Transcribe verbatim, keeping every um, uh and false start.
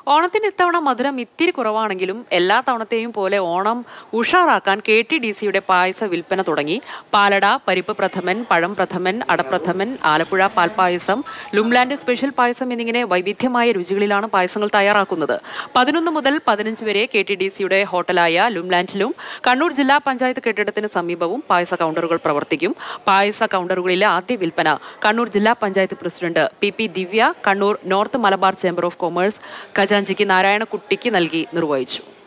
ഓണത്തിന് ഇത്തവണ മധുരം ഇത്തിരി കുറവാണെങ്കിലും എല്ലാ തവണത്തെയും പോലെ ഓണം ഉഷാറാക്കാൻ കെ ടി ഡി സിയുടെ പായസ വിൽപ്പന തുടങ്ങി. പാലട, പരിപ്പ് പ്രഥമൻ, പഴം പ്രഥമൻ, അടപ്രഥമൻ, ആലപ്പുഴ പാൽപ്പായസം, ലുംലാൻഡ് സ്പെഷ്യൽ പായസം എന്നിങ്ങനെ വൈവിധ്യമായ രുചികളിലാണ് പായസങ്ങൾ തയ്യാറാക്കുന്നത്. പതിനൊന്ന് മുതൽ പതിനഞ്ച് വരെ കെ ടി ഡി സിയുടെ ഹോട്ടലായ ലുംലാൻഡിലും കണ്ണൂർ ജില്ലാ പഞ്ചായത്ത് കെട്ടിടത്തിന് സമീപവും പായസ കൗണ്ടറുകൾ പ്രവർത്തിക്കും. പായസ കൗണ്ടറുകളിലെ ആദ്യ വിൽപ്പന കണ്ണൂർ ജില്ലാ panchayat president P P Divya Kannur north Malabar chamber of commerce ഖജാൻജിക്ക് നാരായണക്കുട്ടിക്ക് നൽകി നിർവഹിച്ചു.